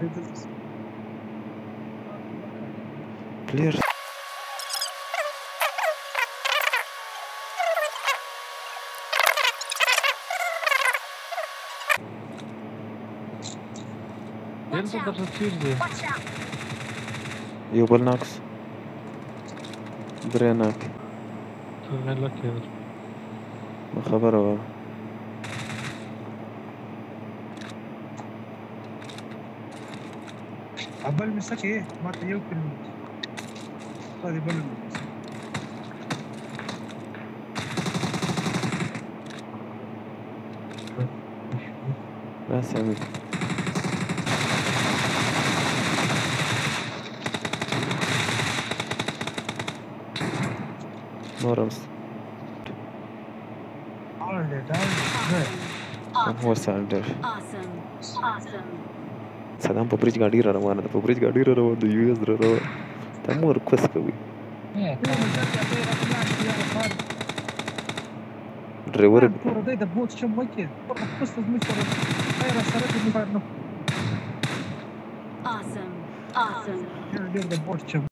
Clear. Watch تقدر out! تصير زي Watch out! يوبل ناكس بريناك شغال لك يا ما خبره عبال مسك ايه ما تيوكل هذه بلد لا سامي نورمس Awesome! هو سالدر Awesome! Awesome! سلام په برج गाड़ी را روانه ده په برج गाड़ी را روانه ده یو اس را روانه ته مو ریکوست کوي ډرایور Pura dai da bot ce măche. Pura păstă nu pura. Aia sără de nu. Awesome! Awesome! De bot ce